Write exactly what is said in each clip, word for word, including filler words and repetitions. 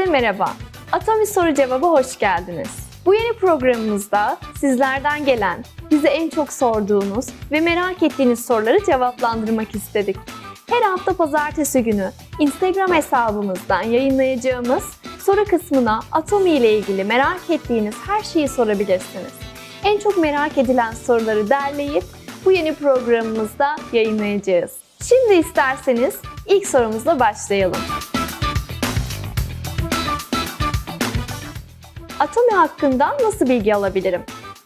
merhaba. Atomi Soru Cevabı hoş geldiniz. Bu yeni programımızda sizlerden gelen, bize en çok sorduğunuz ve merak ettiğiniz soruları cevaplandırmak istedik. Her hafta pazartesi günü Instagram hesabımızdan yayınlayacağımız soru kısmına Atomi ile ilgili merak ettiğiniz her şeyi sorabilirsiniz. En çok merak edilen soruları derleyip bu yeni programımızda yayınlayacağız. Şimdi isterseniz ilk sorumuzla başlayalım. Atomi hakkında nasıl bilgi alabilirim?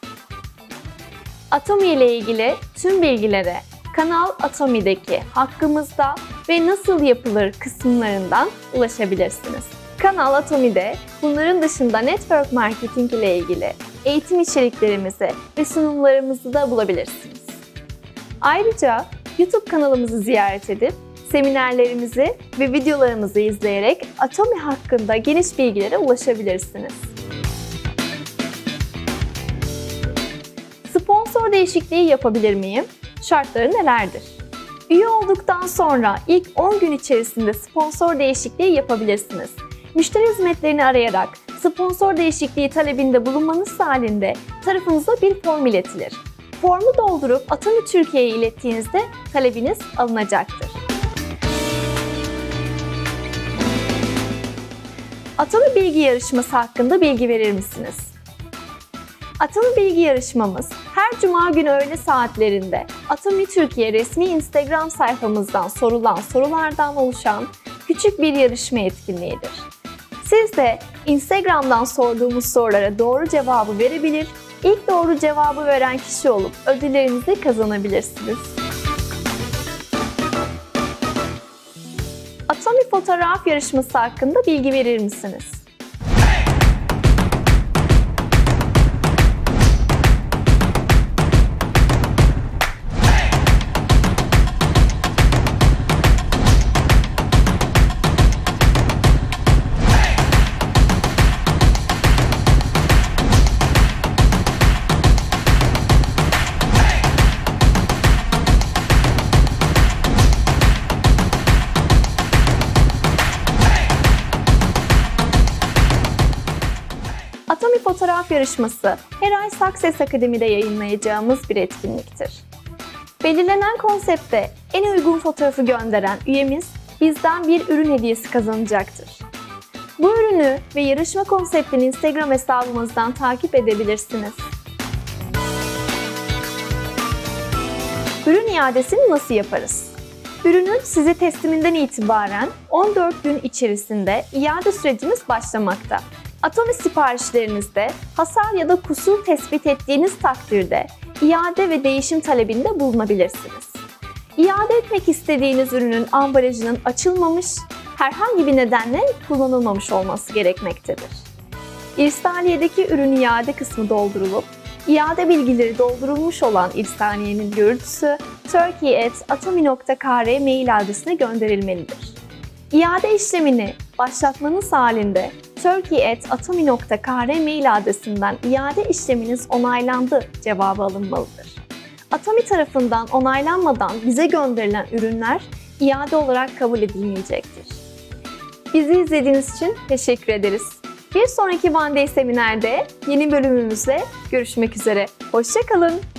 Atomi ile ilgili tüm bilgilere Kanal Atomi'deki Hakkımızda ve Nasıl Yapılır kısımlarından ulaşabilirsiniz. Kanal Atomi'de bunların dışında network marketing ile ilgili eğitim içeriklerimizi ve sunumlarımızı da bulabilirsiniz. Ayrıca YouTube kanalımızı ziyaret edip seminerlerimizi ve videolarımızı izleyerek Atomi hakkında geniş bilgilere ulaşabilirsiniz. Sponsor değişikliği yapabilir miyim? Şartları nelerdir? Üye olduktan sonra ilk on gün içerisinde sponsor değişikliği yapabilirsiniz. Müşteri hizmetlerini arayarak sponsor değişikliği talebinde bulunmanız halinde tarafınıza bir form iletilir. Formu doldurup Atomi Türkiye'ye ilettiğinizde talebiniz alınacaktır. Atomi Bilgi Yarışması hakkında bilgi verir misiniz? Atomi Bilgi Yarışmamız her Cuma günü öğle saatlerinde Atomi Türkiye resmi Instagram sayfamızdan sorulan sorulardan oluşan küçük bir yarışma etkinliğidir. Siz de Instagram'dan sorduğumuz sorulara doğru cevabı verebilir, ilk doğru cevabı veren kişi olup ödüllerinizi kazanabilirsiniz. Atomi Fotoğraf Yarışması hakkında bilgi verir misiniz? Atomi Fotoğraf Yarışması her ay Success Akademi'de yayınlayacağımız bir etkinliktir. Belirlenen konsepte en uygun fotoğrafı gönderen üyemiz bizden bir ürün hediyesi kazanacaktır. Bu ürünü ve yarışma konseptini Instagram hesabımızdan takip edebilirsiniz. Ürün iadesini nasıl yaparız? Ürünün size tesliminden itibaren on dört gün içerisinde iade sürecimiz başlamakta. Atomi siparişlerinizde hasar ya da kusur tespit ettiğiniz takdirde iade ve değişim talebinde bulunabilirsiniz. İade etmek istediğiniz ürünün ambalajının açılmamış, herhangi bir nedenle kullanılmamış olması gerekmektedir. İrsaliyedeki ürün iade kısmı doldurulup, iade bilgileri doldurulmuş olan irsaliyenin görüntüsü turkey at atomi nokta kr mail adresine gönderilmelidir. İade işlemini başlatmanız halinde turkey at atomi nokta kr mail adresinden iade işleminiz onaylandı cevabı alınmalıdır. Atomi tarafından onaylanmadan bize gönderilen ürünler iade olarak kabul edilmeyecektir. Bizi izlediğiniz için teşekkür ederiz. Bir sonraki One Day seminerde yeni bölümümüzle görüşmek üzere. Hoşça kalın.